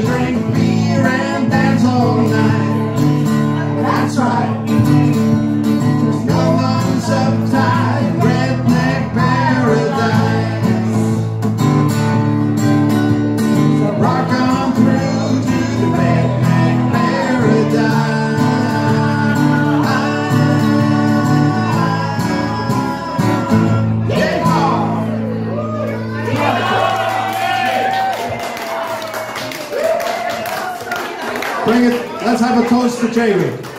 We'll drink beer and dance all night. That's right. There's no one's uptight. Redneck paradise. So rock on through to the redneck paradise. Bring it, let's have a toast to Jamie.